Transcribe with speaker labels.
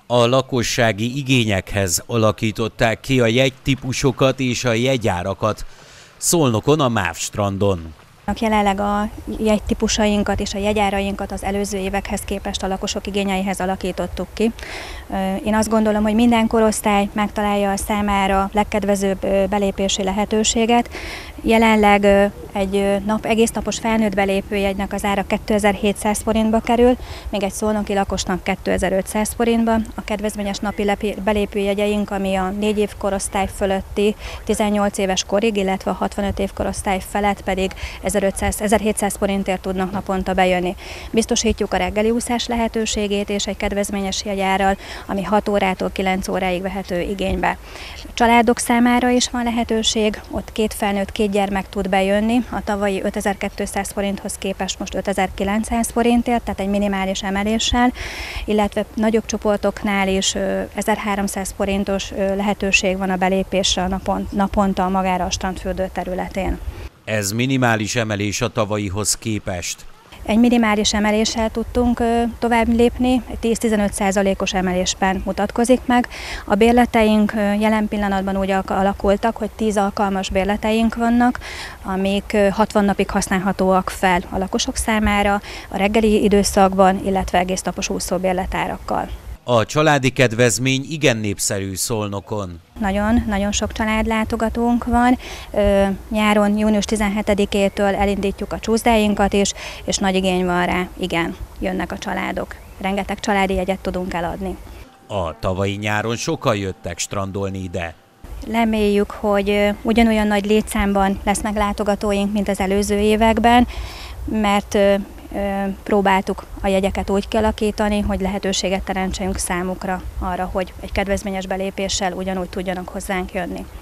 Speaker 1: A lakossági igényekhez alakították ki a jegytípusokat és a jegyárakat Szolnokon a MÁV strandon.
Speaker 2: Jelenleg a jegytípusainkat és a jegyárainkat az előző évekhez képest a lakosok igényeihez alakítottuk ki. Én azt gondolom, hogy minden korosztály megtalálja a számára legkedvezőbb belépési lehetőséget. Jelenleg egy egész napos felnőtt belépőjegynek az ára 2700 forintba kerül, még egy szolnoki lakosnak 2500 forintba. A kedvezményes napi belépőjegyeink, ami a 4 év korosztály fölötti 18 éves korig, illetve a 65 év korosztály felett pedig 1700 forintért tudnak naponta bejönni. Biztosítjuk a reggeli úszás lehetőségét és egy kedvezményes jegyárral, ami 6 órától 9 óráig vehető igénybe. A családok számára is van lehetőség, ott 2 felnőtt, 2 gyermek tud bejönni, a tavalyi 5200 forinthoz képest most 5900 forintért, tehát egy minimális emeléssel, illetve nagyobb csoportoknál is 1300 forintos lehetőség van a belépésre naponta magára a strandfürdő területén.
Speaker 1: Ez minimális emelés a tavalyihoz képest.
Speaker 2: Egy minimális emeléssel tudtunk tovább lépni, 10-15%-os emelésben mutatkozik meg. A bérleteink jelen pillanatban úgy alakultak, hogy 10 alkalmas bérleteink vannak, amik 60 napig használhatóak fel a lakosok számára, a reggeli időszakban, illetve egész napos úszóbérletárakkal.
Speaker 1: A családi kedvezmény igen népszerű Szolnokon.
Speaker 2: Nagyon sok családlátogatónk van. Nyáron, június 17-től elindítjuk a csúszdáinkat is, és nagy igény van rá. Igen, jönnek a családok. Rengeteg családi jegyet tudunk eladni.
Speaker 1: A tavalyi nyáron sokan jöttek strandolni ide.
Speaker 2: Reméljük, hogy ugyanolyan nagy létszámban lesznek látogatóink, mint az előző években, mert próbáltuk a jegyeket úgy kialakítani, hogy lehetőséget teremtsünk számukra arra, hogy egy kedvezményes belépéssel ugyanúgy tudjanak hozzánk jönni.